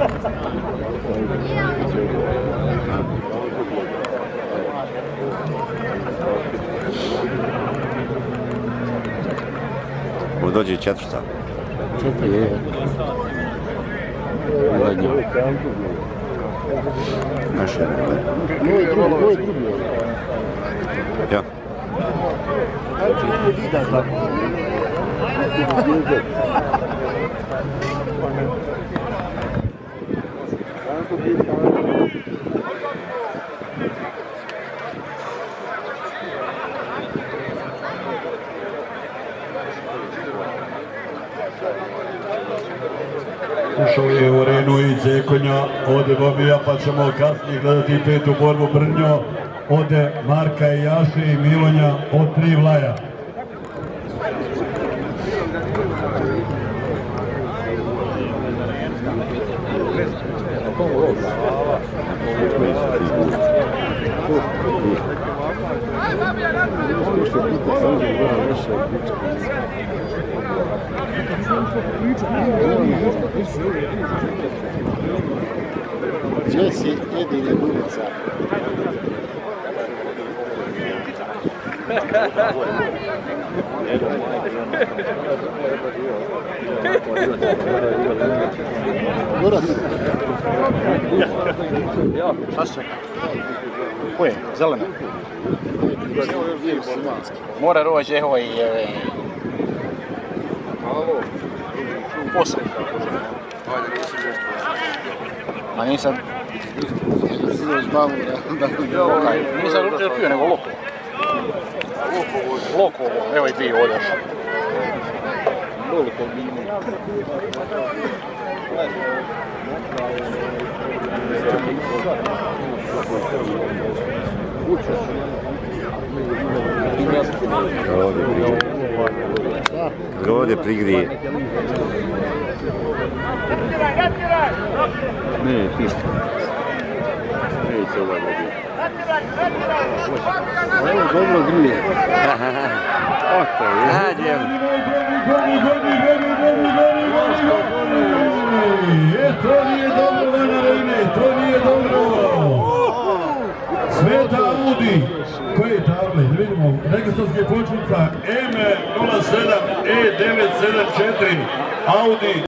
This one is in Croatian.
Ovo dođe četvrta. Četiri je. Naše je. Moj drugi. Ja. Ušao je u arenu i Zekonja, ode Bobija, pa ćemo kasnije gledati petu borbu Brnjo, ode Marka i Jaše i Milonja od 3 Vlaja. Gdje si jedine ulica? Šta se? Koje? Zelena? Mora rođe ovo i posred. Ma nisam... Nisam pio nego loko. Loko ovo, evo i ti odeš. Ovdje prigrije. Ne, ti. Neće ovaj dobiti. Ovo dobro grije. Oto je. Nađem. To nije dobro, Vana Rejne, to nije dobro. Sveta Audi. Koje table? Vidimo, registarske početnica M07 E974 Audi.